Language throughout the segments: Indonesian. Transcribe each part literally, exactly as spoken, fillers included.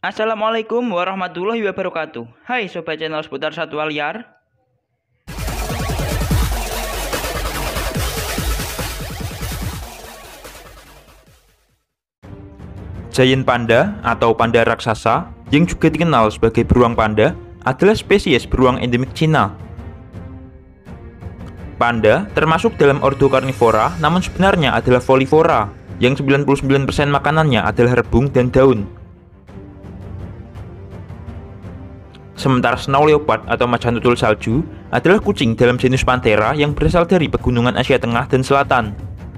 Assalamualaikum warahmatullahi wabarakatuh. Hai sobat channel seputar satwa liar. Giant panda atau panda raksasa yang juga dikenal sebagai beruang panda adalah spesies beruang endemik Cina. Panda termasuk dalam ordo karnivora, namun sebenarnya adalah volivora yang sembilan puluh sembilan persen makanannya adalah rebung dan daun. Sementara snow leopard atau macan tutul salju adalah kucing dalam genus Panthera yang berasal dari pegunungan Asia Tengah dan Selatan.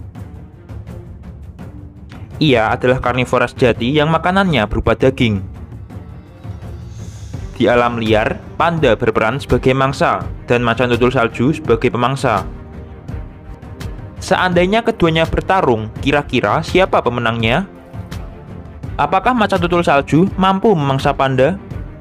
Ia adalah karnivora sejati yang makanannya berupa daging. Di alam liar, panda berperan sebagai mangsa dan macan tutul salju sebagai pemangsa. Seandainya keduanya bertarung, kira-kira siapa pemenangnya? Apakah macan tutul salju mampu memangsa panda?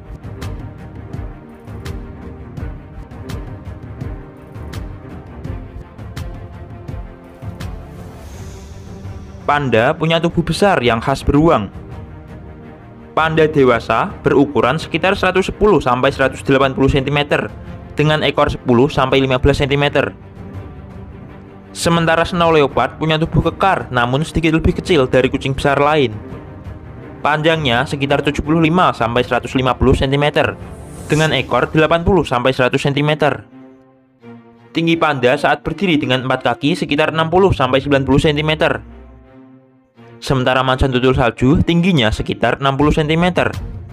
Panda punya tubuh besar yang khas beruang. Panda dewasa berukuran sekitar seratus sepuluh sampai seratus delapan puluh sentimeter dengan ekor sepuluh sampai lima belas sentimeter. Sementara snow leopard punya tubuh kekar namun sedikit lebih kecil dari kucing besar lain. Panjangnya sekitar tujuh puluh lima sampai seratus lima puluh sentimeter dengan ekor delapan puluh sampai seratus sentimeter. Tinggi panda saat berdiri dengan empat kaki sekitar enam puluh sampai sembilan puluh sentimeter. Sementara macan tutul salju tingginya sekitar enam puluh sentimeter.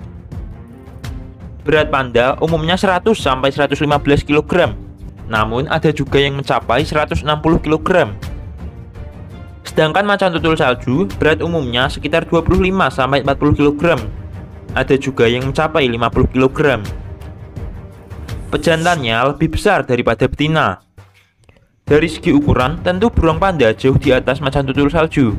Berat panda umumnya seratus sampai seratus lima belas kilogram, namun ada juga yang mencapai seratus enam puluh kilogram. Sedangkan macan tutul salju berat umumnya sekitar dua puluh lima sampai empat puluh kilogram. Ada juga yang mencapai lima puluh kilogram. Pejantannya lebih besar daripada betina. Dari segi ukuran, tentu beruang panda jauh di atas macan tutul salju.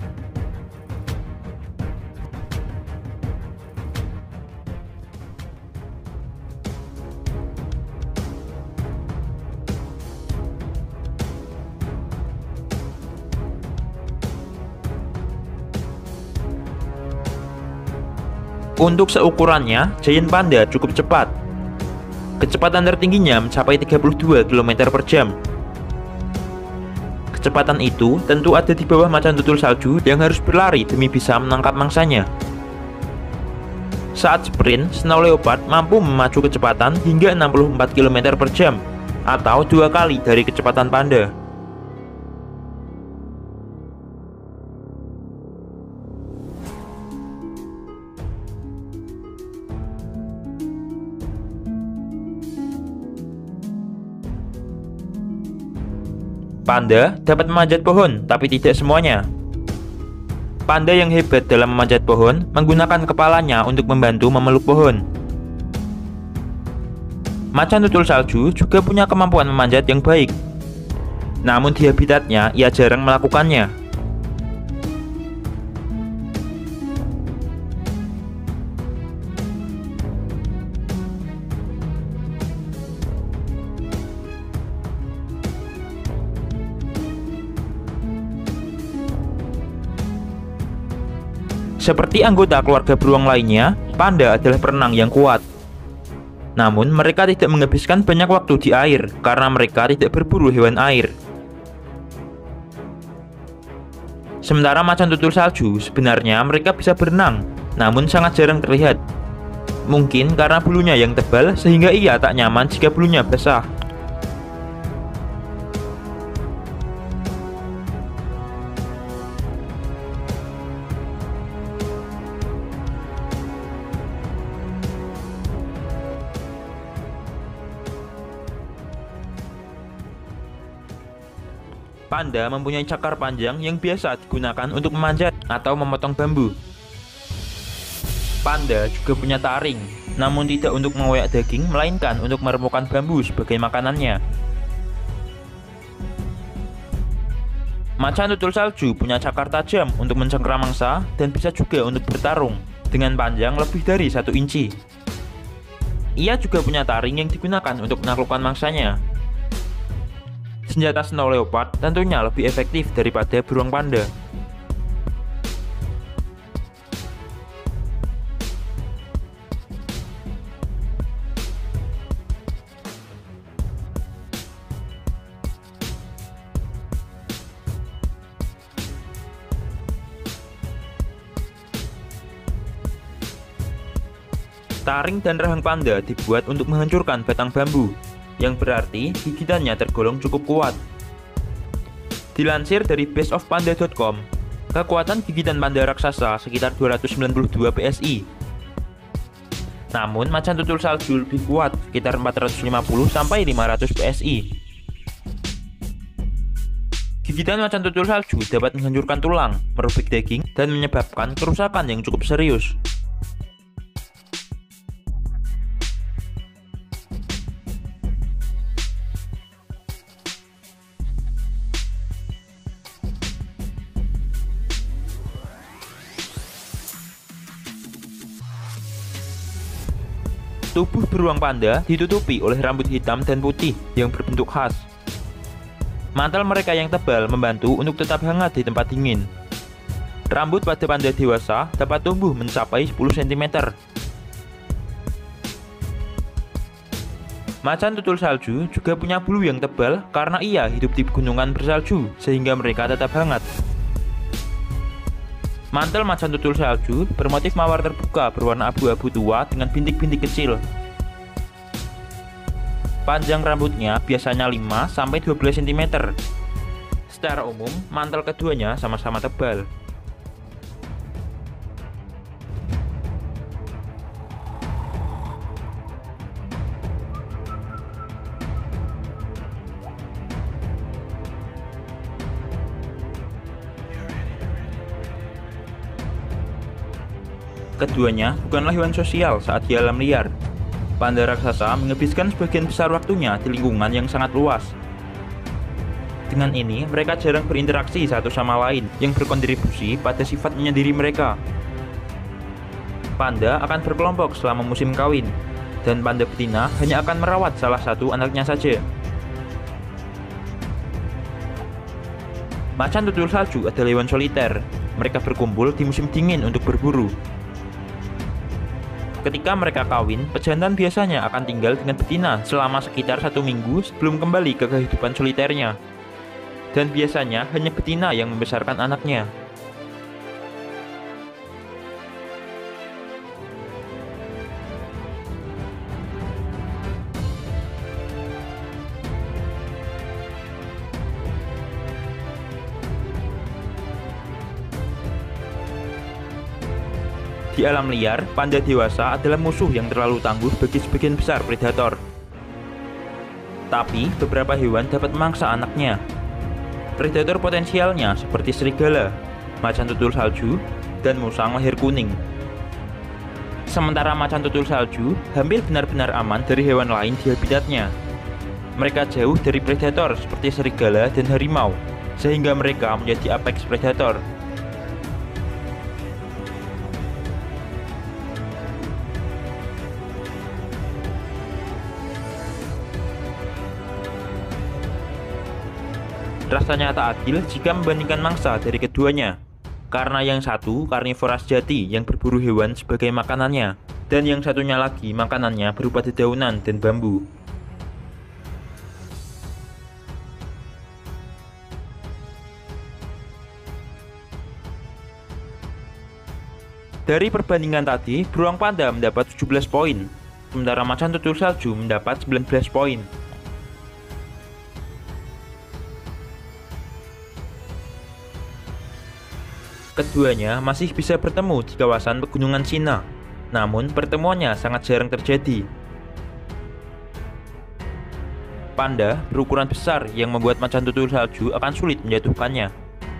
Untuk seukurannya, giant panda cukup cepat. Kecepatan tertingginya mencapai tiga puluh dua kilometer per jam. Kecepatan itu tentu ada di bawah macan tutul salju yang harus berlari demi bisa menangkap mangsanya. Saat sprint, snow leopard mampu memacu kecepatan hingga enam puluh empat kilometer per jam atau dua kali dari kecepatan panda. Panda dapat memanjat pohon, tapi tidak semuanya. Panda yang hebat dalam memanjat pohon menggunakan kepalanya untuk membantu memeluk pohon. Macan tutul salju juga punya kemampuan memanjat yang baik. Namun di habitatnya ia jarang melakukannya. Seperti anggota keluarga beruang lainnya, panda adalah perenang yang kuat. Namun, mereka tidak menghabiskan banyak waktu di air karena mereka tidak berburu hewan air. Sementara macan tutul salju, sebenarnya mereka bisa berenang, namun sangat jarang terlihat. Mungkin karena bulunya yang tebal sehingga ia tak nyaman jika bulunya basah. Panda mempunyai cakar panjang yang biasa digunakan untuk memanjat atau memotong bambu. Panda juga punya taring, namun tidak untuk mengoyak daging, melainkan untuk meremukkan bambu sebagai makanannya. Macan tutul salju punya cakar tajam untuk mencengkeram mangsa dan bisa juga untuk bertarung dengan panjang lebih dari satu inci. Ia juga punya taring yang digunakan untuk menaklukkan mangsanya. Senjata snow leopard tentunya lebih efektif daripada beruang panda. Taring dan rahang panda dibuat untuk menghancurkan batang bambu, yang berarti gigitannya tergolong cukup kuat. Dilansir dari base of panda dot com, kekuatan gigitan panda raksasa sekitar dua ratus sembilan puluh dua P S I. Namun macan tutul salju lebih kuat, sekitar empat ratus lima puluh sampai lima ratus P S I. Gigitan macan tutul salju dapat menghancurkan tulang, merobek daging, dan menyebabkan kerusakan yang cukup serius. Tubuh beruang panda ditutupi oleh rambut hitam dan putih yang berbentuk khas. Mantel mereka yang tebal membantu untuk tetap hangat di tempat dingin. Rambut pada panda dewasa dapat tumbuh mencapai sepuluh sentimeter. Macan tutul salju juga punya bulu yang tebal karena ia hidup di pegunungan bersalju sehingga mereka tetap hangat. Mantel macan tutul salju bermotif mawar terbuka berwarna abu-abu tua dengan bintik-bintik kecil. Panjang rambutnya biasanya lima sampai dua belas sentimeter. Secara umum, mantel keduanya sama-sama tebal. Keduanya bukanlah hewan sosial saat di alam liar. Panda raksasa menghabiskan sebagian besar waktunya di lingkungan yang sangat luas. Dengan ini, mereka jarang berinteraksi satu sama lain yang berkontribusi pada sifat menyendiri mereka. Panda akan berkelompok selama musim kawin, dan panda betina hanya akan merawat salah satu anaknya saja. Macan tutul salju adalah hewan soliter. Mereka berkumpul di musim dingin untuk berburu. Ketika mereka kawin, pejantan biasanya akan tinggal dengan betina selama sekitar satu minggu sebelum kembali ke kehidupan soliternya. Dan biasanya hanya betina yang membesarkan anaknya. Di alam liar, panda dewasa adalah musuh yang terlalu tangguh bagi sebagian besar predator. Tapi, beberapa hewan dapat memangsa anaknya. Predator potensialnya seperti serigala, macan tutul salju, dan musang leher kuning. Sementara macan tutul salju hampir benar-benar aman dari hewan lain di habitatnya. Mereka jauh dari predator seperti serigala dan harimau, sehingga mereka menjadi apex predator. Rasanya tak adil jika membandingkan mangsa dari keduanya, karena yang satu karnivora sejati yang berburu hewan sebagai makanannya, dan yang satunya lagi makanannya berupa dedaunan dan bambu. Dari perbandingan tadi, beruang panda mendapat tujuh belas poin, sementara macan tutul salju mendapat sembilan belas poin. Keduanya masih bisa bertemu di kawasan pegunungan Cina, namun pertemuannya sangat jarang terjadi. Panda berukuran besar yang membuat macan tutul salju akan sulit menjatuhkannya.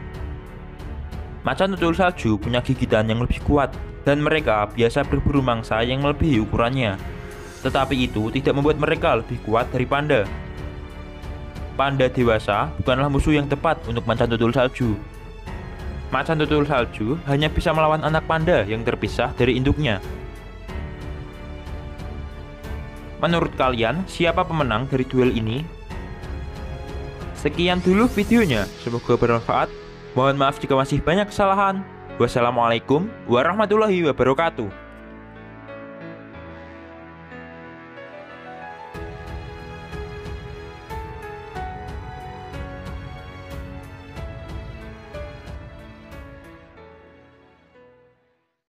Macan tutul salju punya gigitan yang lebih kuat, dan mereka biasa berburu mangsa yang melebihi ukurannya. Tetapi itu tidak membuat mereka lebih kuat dari panda. Panda dewasa bukanlah musuh yang tepat untuk macan tutul salju. Macan tutul salju hanya bisa melawan anak panda yang terpisah dari induknya. Menurut kalian, siapa pemenang dari duel ini? Sekian dulu videonya, semoga bermanfaat. Mohon maaf jika masih banyak kesalahan. Wassalamualaikum warahmatullahi wabarakatuh.